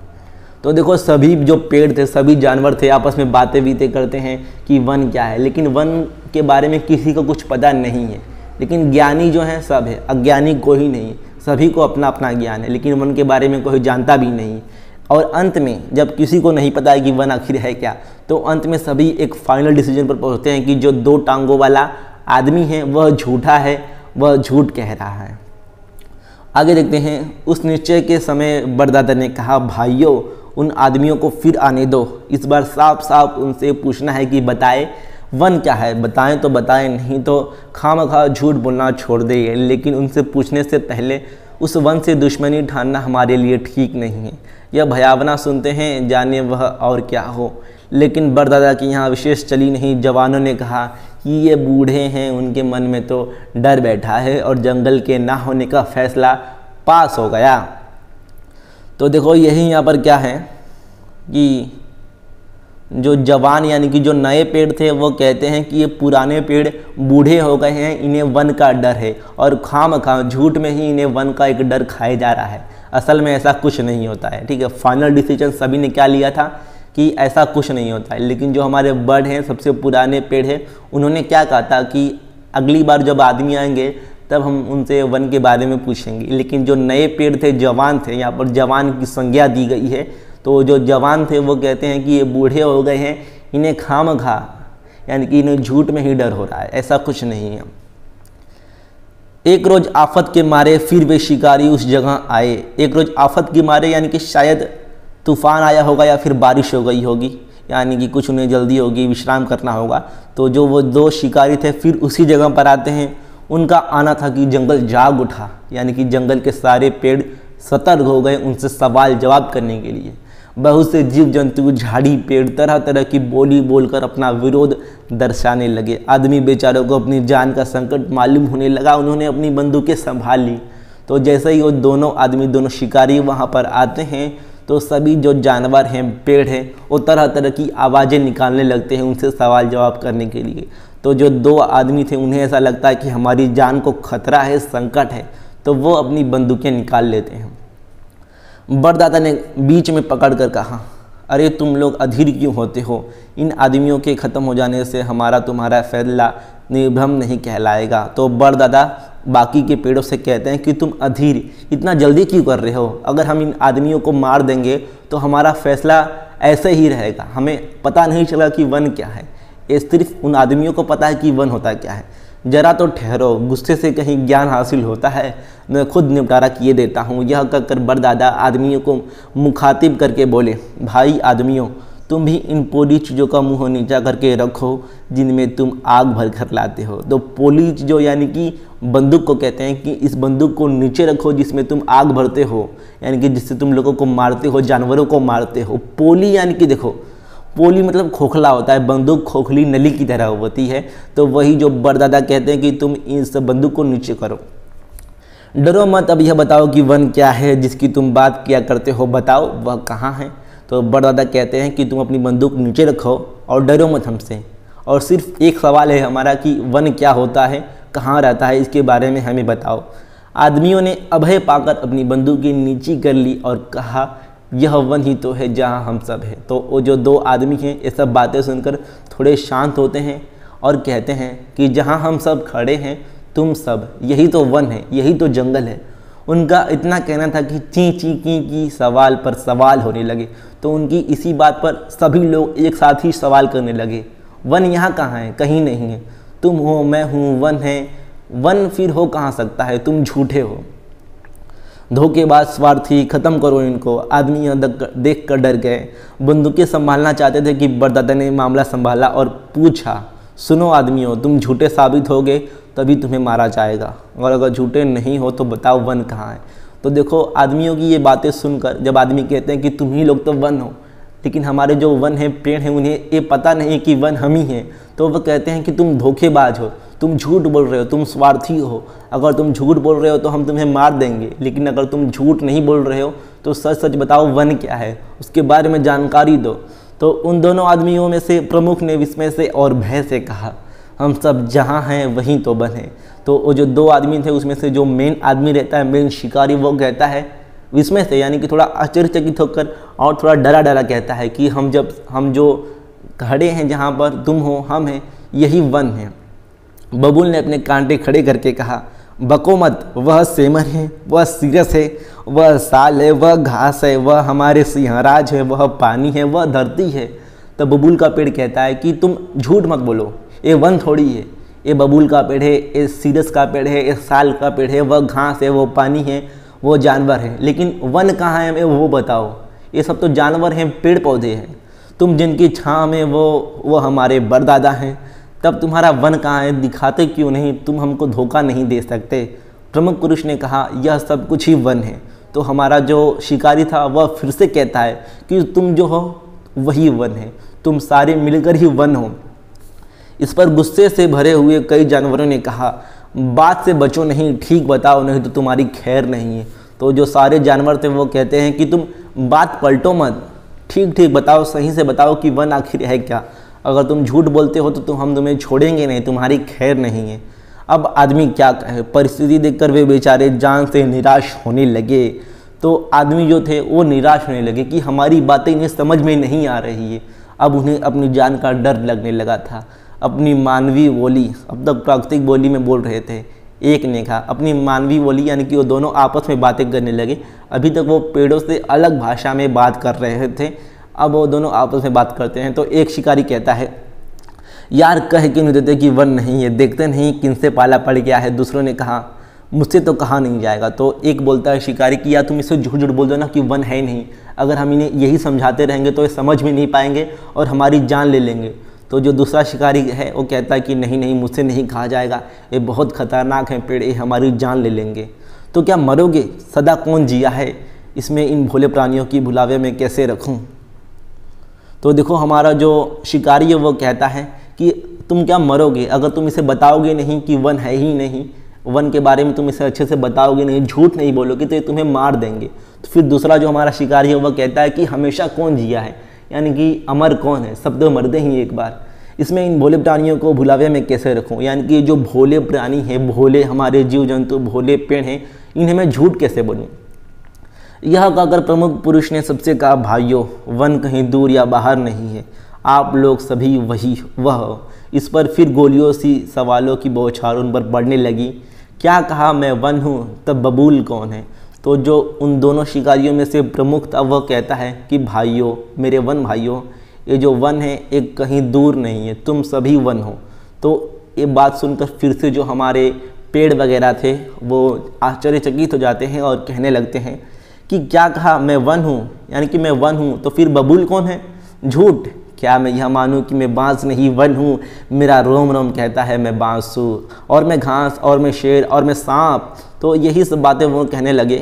तो देखो, सभी जो पेड़ थे, सभी जानवर थे, आपस में बातें बीतें करते हैं कि वन क्या है, लेकिन वन के बारे में किसी को कुछ पता नहीं है। लेकिन ज्ञानी जो है सब है, अज्ञानी कोई नहीं, सभी को अपना अपना ज्ञान है, लेकिन वन के बारे में कोई जानता भी नहीं। और अंत में जब किसी को नहीं पता है कि वन आखिर है क्या, तो अंत में सभी एक फाइनल डिसीजन पर पहुंचते हैं कि जो दो टांगों वाला आदमी है वह झूठा है, वह झूठ कह रहा है। आगे देखते हैं। उस निश्चय के समय बड़दादा ने कहा, भाइयों, उन आदमियों को फिर आने दो, इस बार साफ साफ उनसे पूछना है कि बताए वन क्या है। बताएं तो बताएं, नहीं तो खामखा झूठ बोलना छोड़ दे। लेकिन उनसे पूछने से पहले उस वन से दुश्मनी ठानना हमारे लिए ठीक नहीं है। यह भयावना सुनते हैं, जाने वह और क्या हो। लेकिन बड़दादा की यहाँ विशेष चली नहीं। जवानों ने कहा कि ये बूढ़े हैं, उनके मन में तो डर बैठा है और जंगल के ना होने का फैसला पास हो गया। तो देखो, यही यहाँ पर क्या है कि जो जवान यानी कि जो नए पेड़ थे वो कहते हैं कि ये पुराने पेड़ बूढ़े हो गए हैं, इन्हें वन का डर है, और खाम खाम झूठ में ही इन्हें वन का एक डर खाया जा रहा है। असल में ऐसा कुछ नहीं होता है। ठीक है, फाइनल डिसीजन सभी ने क्या लिया था कि ऐसा कुछ नहीं होता है। लेकिन जो हमारे बर्ड हैं, सबसे पुराने पेड़ हैं, उन्होंने क्या कहा था कि अगली बार जब आदमी आएंगे तब हम उनसे वन के बारे में पूछेंगे। लेकिन जो नए पेड़ थे, जवान थे, यहाँ पर जवान की संज्ञा दी गई है, तो जो जवान थे वो कहते हैं कि ये बूढ़े हो गए हैं, इन्हें खामखा यानी कि इन्हें झूठ में ही डर हो रहा है, ऐसा कुछ नहीं है। एक रोज़ आफत के मारे फिर वे शिकारी उस जगह आए। एक रोज़ आफत के मारे यानी कि शायद तूफान आया होगा या फिर बारिश हो गई होगी, यानी कि कुछ उन्हें जल्दी होगी, विश्राम करना होगा। तो जो वो दो शिकारी थे फिर उसी जगह पर आते हैं। उनका आना था कि जंगल जाग उठा, यानी कि जंगल के सारे पेड़ सतर्क हो गए उनसे सवाल जवाब करने के लिए। बहुत से जीव जंतु, झाड़ी, पेड़ तरह तरह की बोली बोलकर अपना विरोध दर्शाने लगे। आदमी बेचारों को अपनी जान का संकट मालूम होने लगा, उन्होंने अपनी बंदूकें संभाल ली। तो जैसे ही वो दोनों आदमी, दोनों शिकारी वहाँ पर आते हैं तो सभी जो जानवर हैं, पेड़ हैं, वो तरह तरह की आवाज़ें निकालने लगते हैं उनसे सवाल जवाब करने के लिए। तो जो दो आदमी थे उन्हें ऐसा लगता है कि हमारी जान को खतरा है, संकट है, तो वो अपनी बंदूकें निकाल लेते हैं। बड़दादा ने बीच में पकड़ कर कहा, अरे तुम लोग अधीर क्यों होते हो? इन आदमियों के ख़त्म हो जाने से हमारा तुम्हारा फैसला निर्भ्रम नहीं कहलाएगा। तो बड़दादा बाकी के पेड़ों से कहते हैं कि तुम अधीर इतना जल्दी क्यों कर रहे हो? अगर हम इन आदमियों को मार देंगे तो हमारा फैसला ऐसे ही रहेगा। हमें पता नहीं चला कि वन क्या है, ये सिर्फ उन आदमियों को पता है कि वन होता क्या है। जरा तो ठहरो, गुस्से से कहीं ज्ञान हासिल होता है, मैं खुद निपटारा किए देता हूँ। यह कहकर बड़दादा आदमियों को मुखातिब करके बोले, भाई आदमियों, तुम भी इन पोली चीज़ों का मुंह नीचा करके रखो जिनमें तुम आग भर कर लाते हो। तो पोली चीज़ों यानी कि बंदूक को कहते हैं कि इस बंदूक को नीचे रखो जिसमें तुम आग भरते हो, यानी कि जिससे तुम लोगों को मारते हो, जानवरों को मारते हो। पोली यानी कि देखो, पोली मतलब खोखला होता है, बंदूक खोखली नली की तरह होती है। तो वही जो बड़दादा कहते हैं कि तुम इस बंदूक को नीचे करो, डरो मत। अब यह बताओ कि वन क्या है जिसकी तुम बात किया करते हो, बताओ वह कहाँ है? तो बड़दादा कहते हैं कि तुम अपनी बंदूक नीचे रखो और डरो मत हमसे, और सिर्फ एक सवाल है हमारा कि वन क्या होता है, कहाँ रहता है, इसके बारे में हमें बताओ। आदमियों ने अभय पाकर अपनी बंदूकें नीची कर ली और कहा, यह वन ही तो है जहाँ हम सब हैं। तो वो जो दो आदमी हैं ये सब बातें सुनकर थोड़े शांत होते हैं और कहते हैं कि जहाँ हम सब खड़े हैं, तुम सब, यही तो वन है, यही तो जंगल है। उनका इतना कहना था कि ची ची की की सवाल पर सवाल होने लगे। तो उनकी इसी बात पर सभी लोग एक साथ ही सवाल करने लगे, वन यहाँ कहाँ है? कहीं नहीं है। तुम हो, मैं हूँ, वन है। वन फिर हो कहाँ सकता है? तुम झूठे हो, धोखेबाज, स्वार्थी, ख़त्म करो इनको। आदमी देख कर डर गए, बंदूकें संभालना चाहते थे कि बड़दादा ने मामला संभाला और पूछा, सुनो आदमियों, तुम झूठे साबित होगे तभी तुम्हें मारा जाएगा, और अगर झूठे नहीं हो तो बताओ वन कहाँ है। तो देखो, आदमियों की ये बातें सुनकर जब आदमी कहते हैं कि तुम ही लोग तो वन हो, लेकिन हमारे जो वन है, पेड़ हैं, उन्हें ये पता नहीं कि वन हम ही हैं, तो वो कहते हैं कि तुम धोखेबाज हो, तुम झूठ बोल रहे हो, तुम स्वार्थी हो। अगर तुम झूठ बोल रहे हो तो हम तुम्हें मार देंगे, लेकिन अगर तुम झूठ नहीं बोल रहे हो तो सच सच बताओ वन क्या है, उसके बारे में जानकारी दो। तो उन दोनों आदमियों में से प्रमुख ने विस्मय से और भय से कहा, हम सब जहाँ हैं वहीं तो वन है। तो वो जो दो आदमी थे उसमें से जो मेन आदमी रहता है, मेन शिकारी, वो कहता है विस्मय से, यानी कि थोड़ा आश्चर्यचकित होकर और थोड़ा डरा डरा कहता है कि हम जब हम जो खड़े हैं, जहाँ पर तुम हो, हम हैं, यही वन है। बबूल ने अपने कांटे खड़े करके कहा, बको मत, वह सेमर है, वह सीरस है, वह साल है, वह घास है, वह हमारे सिंहराज है, वह पानी है, वह धरती है। तो बबूल का पेड़ कहता है कि तुम झूठ मत बोलो, ये वन थोड़ी है, ये बबूल का पेड़ है, ये सीरस का पेड़ है, ये साल का पेड़ है, वह घास है, वो पानी है, वो जानवर है, लेकिन वन कहाँ है हमें वो बताओ। ये सब तो जानवर हैं, पेड़ पौधे हैं, तुम जिनकी छाँव में वो वो हमारे बड़दादा हैं, तब तुम्हारा वन कहाँ है, दिखाते क्यों नहीं? तुम हमको धोखा नहीं दे सकते। प्रमुख पुरुष ने कहा, यह सब कुछ ही वन है। तो हमारा जो शिकारी था वह फिर से कहता है कि तुम जो हो वही वन है, तुम सारे मिलकर ही वन हो। इस पर गुस्से से भरे हुए कई जानवरों ने कहा, बात से बचो नहीं, ठीक बताओ, नहीं तो तुम्हारी खैर नहीं है। तो जो सारे जानवर थे वो कहते हैं कि तुम बात पलटो मत, ठीक ठीक बताओ, सही से बताओ कि वन आखिर है क्या। अगर तुम झूठ बोलते हो तो तुम हम तुम्हें छोड़ेंगे नहीं, तुम्हारी खैर नहीं है। अब आदमी क्या कहे, परिस्थिति देखकर वे बेचारे जान से निराश होने लगे। तो आदमी जो थे वो निराश होने लगे कि हमारी बातें इन्हें समझ में नहीं आ रही है। अब उन्हें अपनी जान का डर लगने लगा था। अपनी मानवीय बोली, अब तक प्राकृतिक बोली में बोल रहे थे, एक ने कहा अपनी मानवीय बोली, यानी कि वो दोनों आपस में बातें करने लगे। अभी तक वो पेड़ों से अलग भाषा में बात कर रहे थे, अब वो दोनों आपस में बात करते हैं। तो एक शिकारी कहता है, यार कह क्यों नहीं देते कि वन नहीं है, देखते नहीं किनसे पाला पड़ गया है। दूसरों ने कहा, मुझसे तो कहा नहीं जाएगा। तो एक बोलता है शिकारी कि यार तुम इससे झूठ झूठ बोल दो ना कि वन है नहीं, अगर हम इन्हें यही समझाते रहेंगे तो ये समझ में नहीं पाएंगे और हमारी जान ले लेंगे। तो जो दूसरा शिकारी है वो कहता है कि नहीं नहीं, मुझसे नहीं कहा जाएगा, ये बहुत खतरनाक है पेड़, ये हमारी जान ले लेंगे। तो क्या मरोगे, सदा कौन जिया है, इसमें इन भोले प्राणियों की भुलावे में कैसे रखूं। तो देखो हमारा जो शिकारी है वो कहता है कि तुम क्या मरोगे, अगर तुम इसे बताओगे नहीं कि वन है ही नहीं, वन के बारे में तुम इसे अच्छे से बताओगे नहीं, झूठ नहीं बोलोगे, तो ये तुम्हें मार देंगे। तो फिर दूसरा जो हमारा शिकारी है वह कहता है कि हमेशा कौन जिया है, यानी कि अमर कौन है, सब तो मरते ही एक बार, इसमें इन भोले प्राणियों को भुलावे में कैसे रखूं, यानी कि जो भोले प्राणी हैं, भोले हमारे जीव जंतु, भोले पेड़ हैं, इन्हें मैं झूठ कैसे बोलूं। यह कहकर प्रमुख पुरुष ने सबसे कहा, भाइयों वन कहीं दूर या बाहर नहीं है, आप लोग सभी वही वह। इस पर फिर गोलियों सी सवालों की बौछार उन पर पड़ने लगी। क्या कहा, मैं वन हूँ, तब बबूल कौन है। तो जो उन दोनों शिकारियों में से प्रमुख था वह कहता है कि भाइयों, मेरे वन भाइयों, ये जो वन है एक कहीं दूर नहीं है, तुम सभी वन हो। तो ये बात सुनकर फिर से जो हमारे पेड़ वगैरह थे वो आश्चर्यचकित हो जाते हैं और कहने लगते हैं कि क्या कहा, मैं वन हूँ, यानी कि मैं वन हूँ, तो फिर बबूल कौन है, झूठ। क्या मैं यह मानूं कि मैं बांस नहीं वन हूँ, मेरा रोम रोम कहता है मैं बांस हूँ, और मैं घास, और मैं शेर, और मैं सांप। तो यही सब बातें वो कहने लगे।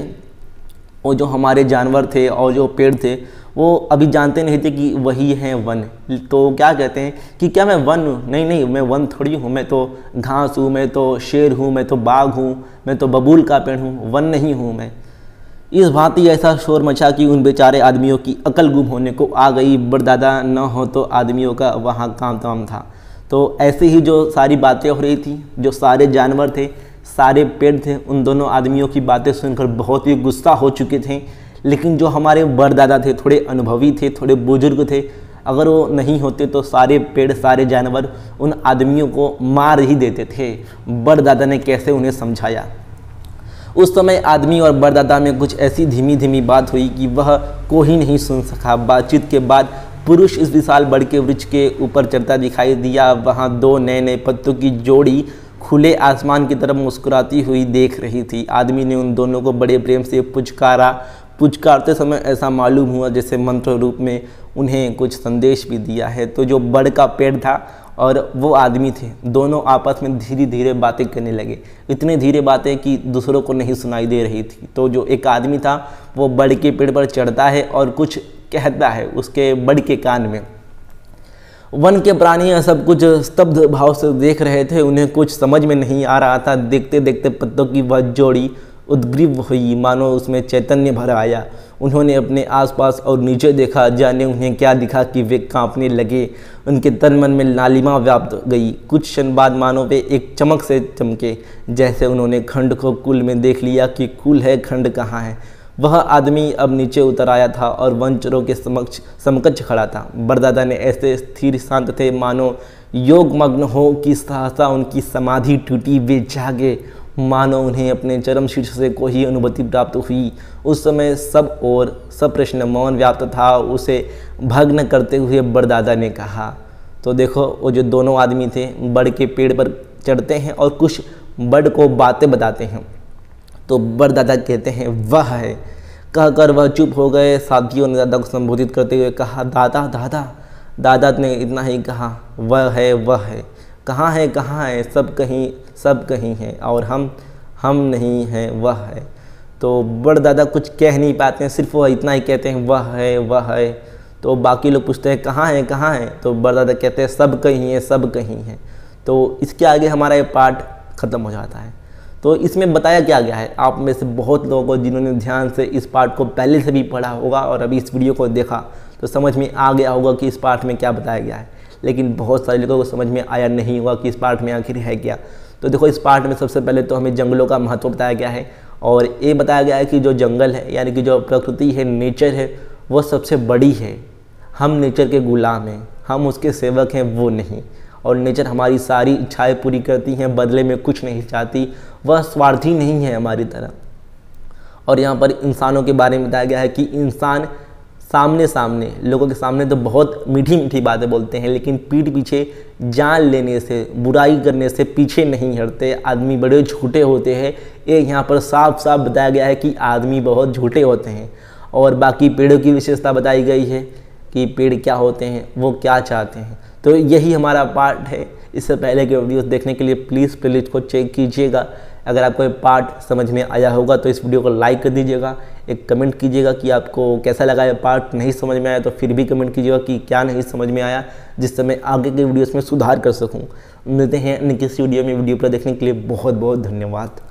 वो जो हमारे जानवर थे और जो पेड़ थे वो अभी जानते नहीं थे कि वही है वन। तो क्या कहते हैं कि क्या मैं वन हूँ, नहीं नहीं, मैं वन थोड़ी हूँ, मैं तो घास हूँ, मैं तो शेर हूँ, मैं तो बाघ हूँ, मैं तो बबूल का पेड़ हूँ, वन नहीं हूँ मैं। इस भांति ऐसा शोर मचा कि उन बेचारे आदमियों की अकल गुम होने को आ गई। बड़दादा न हो तो आदमियों का वहाँ काम तमाम था। तो ऐसे ही जो सारी बातें हो रही थी, जो सारे जानवर थे, सारे पेड़ थे, उन दोनों आदमियों की बातें सुनकर बहुत ही गुस्सा हो चुके थे। लेकिन जो हमारे बड़दादा थे, थोड़े अनुभवी थे, थोड़े बुजुर्ग थे, अगर वो नहीं होते तो सारे पेड़, सारे जानवर उन आदमियों को मार ही देते थे। बड़दादा ने कैसे उन्हें समझाया। उस समय आदमी और बड़दादा में कुछ ऐसी धीमी धीमी बात हुई कि वह कोई नहीं सुन सका। बातचीत के बाद पुरुष इस विशाल बड़ के वृक्ष के ऊपर चढ़ता दिखाई दिया। वहाँ दो नए नए पत्तों की जोड़ी खुले आसमान की तरफ मुस्कुराती हुई देख रही थी। आदमी ने उन दोनों को बड़े प्रेम से पुचकारा। पुचकारते समय ऐसा मालूम हुआ जैसे मंत्र रूप में उन्हें कुछ संदेश भी दिया है। तो जो बड़ का पेड़ था और वो आदमी थे, दोनों आपस में धीरे धीरे बातें करने लगे। इतने धीरे बातें कि दूसरों को नहीं सुनाई दे रही थी। तो जो एक आदमी था वो बड़ के पेड़ पर चढ़ता है और कुछ कहता है उसके बड़ के कान में। वन के प्राणी सब कुछ स्तब्ध भाव से देख रहे थे, उन्हें कुछ समझ में नहीं आ रहा था। देखते देखते पत्तों की वह जोड़ी उद्ग्रीव हुई, मानो उसमें चैतन्य भर आया। उन्होंने अपने आसपास और नीचे देखा, जाने उन्हें क्या दिखा कि वे कांपने लगे। उनके तन मन में लालिमा व्याप्त गई। कुछ क्षण बाद मानो वे एक चमक से चमके, जैसे उन्होंने खंड को कुल में देख लिया कि कुल है, खंड कहाँ है। वह आदमी अब नीचे उतर आया था और वनचरों के समक्ष समकक्ष खड़ा था। बड़दादा ने ऐसे स्थिर शांत थे मानो योगमग्न हो कि सहसा उनकी समाधि टूटी। वे जागे, मानो उन्हें अपने चरम शीर्ष से कोई अनुभूति प्राप्त हुई। उस समय सब और सब प्रश्न मौन व्याप्त था। उसे भग्न करते हुए बड़दादा ने कहा। तो देखो वो जो दोनों आदमी थे बड़ के पेड़ पर चढ़ते हैं और कुछ बड़ को बातें बताते हैं। तो बड़दादा कहते हैं वह है, कहकर वह चुप हो गए। साथियों ने दादा को संबोधित करते हुए कहा, दादा दादा। दादा ने इतना ही कहा, वह है वह है। कहाँ है कहाँ है, सब कहीं सब कहीं है, और हम हम नहीं हैं, वह है। तो बड़दादा कुछ कह नहीं पाते हैं, सिर्फ वह इतना ही कहते हैं वह है वह है। तो बाकी लोग पूछते हैं कहाँ है कहाँ है, तो बड़दादा कहते हैं सब कहीं है सब कहीं है। तो इसके आगे हमारा ये पार्ट ख़त्म हो जाता है। तो इसमें बताया क्या गया है, आप में से बहुत लोगों को जिन्होंने ध्यान से इस पार्ट को पहले से भी पढ़ा होगा और अभी इस वीडियो को देखा तो समझ में आ गया होगा कि इस पार्ट में क्या बताया गया है। लेकिन बहुत सारे लोगों को समझ में आया नहीं होगा कि इस पार्ट में आखिर है क्या। तो देखो इस पार्ट में सबसे पहले तो हमें जंगलों का महत्व बताया गया है और ये बताया गया है कि जो जंगल है यानी कि जो प्रकृति है, नेचर है, वो सबसे बड़ी है। हम नेचर के गुलाम हैं, हम उसके सेवक हैं, वो नहीं। और नेचर हमारी सारी इच्छाएं पूरी करती हैं, बदले में कुछ नहीं चाहती, वह स्वार्थी नहीं है हमारी तरह। और यहाँ पर इंसानों के बारे में बताया गया है कि इंसान सामने सामने लोगों के सामने तो बहुत मीठी मीठी बातें बोलते हैं, लेकिन पीठ पीछे जान लेने से, बुराई करने से पीछे नहीं हटते। आदमी बड़े झूठे होते हैं, ये यहाँ पर साफ साफ बताया गया है कि आदमी बहुत झूठे होते हैं। और बाकी पेड़ों की विशेषता बताई गई है कि पेड़ क्या होते हैं, वो क्या चाहते हैं। तो यही हमारा पार्ट है। इससे पहले के वीडियोस देखने के लिए प्लीज़ प्लेलिस्ट को चेक कीजिएगा। अगर आपको ये पार्ट समझ में आया होगा तो इस वीडियो को लाइक कर दीजिएगा, एक कमेंट कीजिएगा कि आपको कैसा लगा ये पार्ट। नहीं समझ में आया तो फिर भी कमेंट कीजिएगा कि क्या नहीं समझ में आया, जिससे मैं आगे के वीडियोस में सुधार कर सकूं। मिलते हैं किसी वीडियो में। वीडियो पर देखने के लिए बहुत बहुत धन्यवाद।